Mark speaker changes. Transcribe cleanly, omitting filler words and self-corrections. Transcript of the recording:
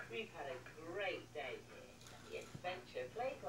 Speaker 1: We've had a great day here at the Adventure Place.